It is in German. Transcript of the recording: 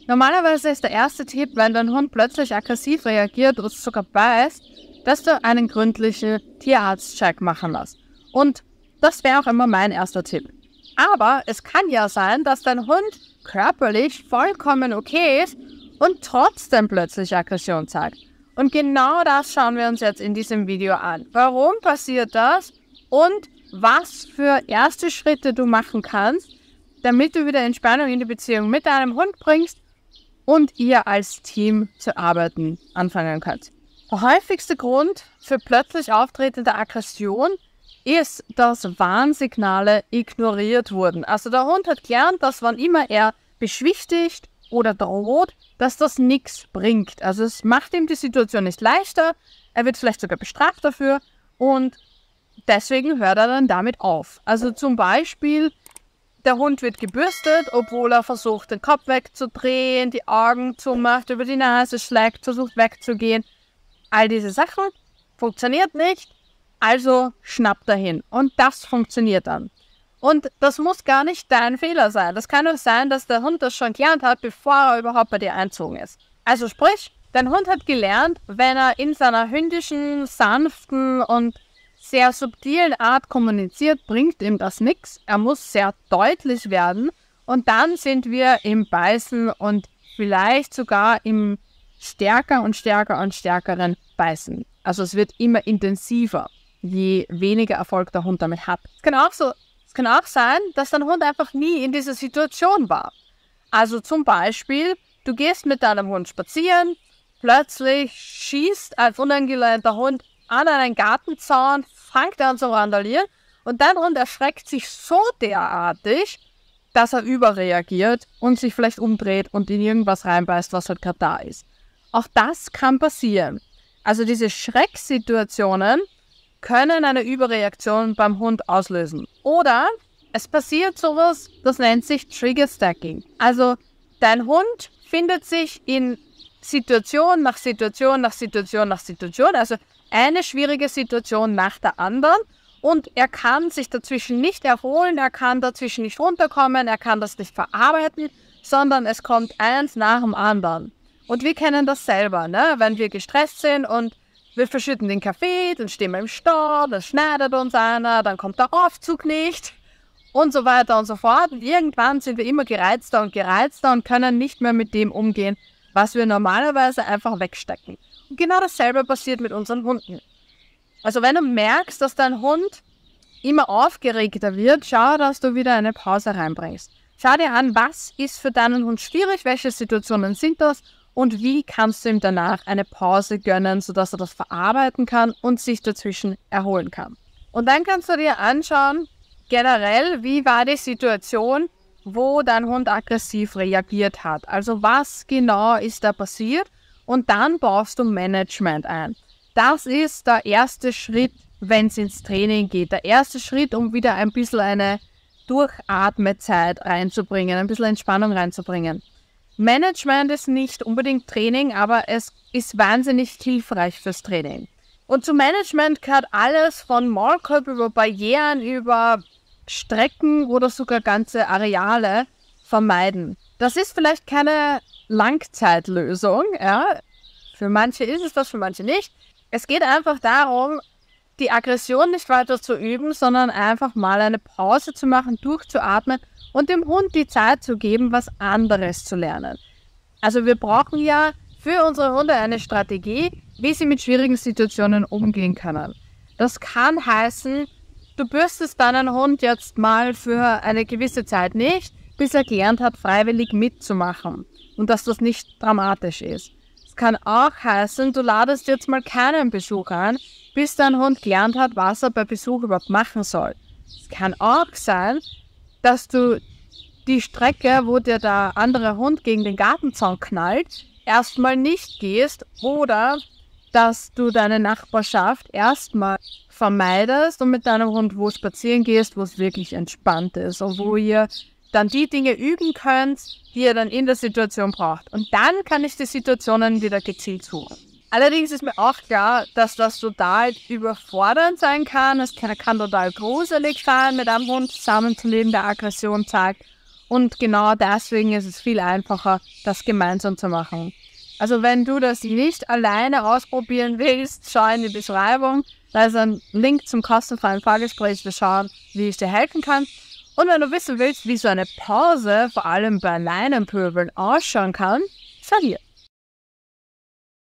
Normalerweise ist der erste Tipp, wenn dein Hund plötzlich aggressiv reagiert oder sogar beißt, dass du einen gründlichen Tierarztcheck machen lässt. Und das wäre auch immer mein erster Tipp. Aber es kann ja sein, dass dein Hund körperlich vollkommen okay ist und trotzdem plötzlich Aggression zeigt. Und genau das schauen wir uns jetzt in diesem Video an. Warum passiert das und was für erste Schritte du machen kannst, damit du wieder Entspannung in die Beziehung mit deinem Hund bringst und ihr als Team zu arbeiten anfangen könnt. Der häufigste Grund für plötzlich auftretende Aggression ist, dass Warnsignale ignoriert wurden. Also der Hund hat gelernt, dass wann immer er beschwichtigt oder droht, dass das nichts bringt. Also es macht ihm die Situation nicht leichter, er wird vielleicht sogar bestraft dafür und deswegen hört er dann damit auf. Also zum Beispiel, der Hund wird gebürstet, obwohl er versucht, den Kopf wegzudrehen, die Augen zumacht, über die Nase schlägt, versucht wegzugehen. All diese Sachen funktioniert nicht, also schnappt er hin. Und das funktioniert dann. Und das muss gar nicht dein Fehler sein. Das kann auch sein, dass der Hund das schon gelernt hat, bevor er überhaupt bei dir einzogen ist. Also sprich, dein Hund hat gelernt, wenn er in seiner hündischen, sanften und sehr subtilen Art kommuniziert, bringt ihm das nichts. Er muss sehr deutlich werden und dann sind wir im Beißen und vielleicht sogar im stärker und stärkeren Beißen. Also es wird immer intensiver, je weniger Erfolg der Hund damit hat. Es kann auch sein, dass dein Hund einfach nie in dieser Situation war. Also zum Beispiel, du gehst mit deinem Hund spazieren, plötzlich schießt ein unangeleinter Hund an einen Gartenzaun, fängt an zu randalieren und dein Hund erschreckt sich so derartig, dass er überreagiert und sich vielleicht umdreht und in irgendwas reinbeißt, was halt gerade da ist. Auch das kann passieren. Also diese Schrecksituationen können eine Überreaktion beim Hund auslösen. Oder es passiert sowas, das nennt sich Trigger Stacking. Also dein Hund findet sich in Situation nach Situation nach Situation nach Situation, also eine schwierige Situation nach der anderen und er kann sich dazwischen nicht erholen, er kann dazwischen nicht runterkommen, er kann das nicht verarbeiten, sondern es kommt eins nach dem anderen. Und wir kennen das selber, ne? Wenn wir gestresst sind und wir verschütten den Kaffee, dann stehen wir im Stau, dann schneidet uns einer, dann kommt der Aufzug nicht und so weiter und so fort. Und irgendwann sind wir immer gereizter und können nicht mehr mit dem umgehen, was wir normalerweise einfach wegstecken. Und genau dasselbe passiert mit unseren Hunden. Also wenn du merkst, dass dein Hund immer aufgeregter wird, schau, dass du wieder eine Pause reinbringst. Schau dir an, was ist für deinen Hund schwierig, welche Situationen sind das und wie kannst du ihm danach eine Pause gönnen, sodass er das verarbeiten kann und sich dazwischen erholen kann. Und dann kannst du dir anschauen, generell, wie war die Situation, wo dein Hund aggressiv reagiert hat. Also was genau ist da passiert? Und dann baust du Management ein. Das ist der erste Schritt, wenn es ins Training geht. Der erste Schritt, um wieder ein bisschen eine Durchatmezeit reinzubringen, ein bisschen Entspannung reinzubringen. Management ist nicht unbedingt Training, aber es ist wahnsinnig hilfreich fürs Training. Und zum Management gehört alles von Maulkorb über Barrieren, über Strecken oder sogar ganze Areale vermeiden. Das ist vielleicht keine Langzeitlösung, ja. Für manche ist es das, für manche nicht. Es geht einfach darum, die Aggression nicht weiter zu üben, sondern einfach mal eine Pause zu machen, durchzuatmen und dem Hund die Zeit zu geben, was anderes zu lernen. Also wir brauchen ja für unsere Hunde eine Strategie, wie sie mit schwierigen Situationen umgehen können. Das kann heißen, du bürstest deinen Hund jetzt mal für eine gewisse Zeit nicht, bis er gelernt hat, freiwillig mitzumachen und dass das nicht dramatisch ist. Es kann auch heißen, du ladest jetzt mal keinen Besuch ein, bis dein Hund gelernt hat, was er bei Besuch überhaupt machen soll. Es kann auch sein, dass du die Strecke, wo dir der andere Hund gegen den Gartenzaun knallt, erstmal nicht gehst oder dass du deine Nachbarschaft erstmal vermeidest und mit deinem Hund wo spazieren gehst, wo es wirklich entspannt ist und wo ihr dann die Dinge üben könnt, die ihr dann in der Situation braucht. Und dann kann ich die Situationen wieder gezielt suchen. Allerdings ist mir auch klar, dass das total überfordernd sein kann. Es kann total gruselig sein, mit einem Hund zusammenzuleben, der Aggression zeigt. Und genau deswegen ist es viel einfacher, das gemeinsam zu machen. Also wenn du das nicht alleine ausprobieren willst, schau in die Beschreibung. Da ist ein Link zum kostenfreien Fahrgespräch. Wir schauen, wie ich dir helfen kann. Und wenn du wissen willst, wie so eine Pause, vor allem bei Leinenpöbeln, ausschauen kann, schau hier.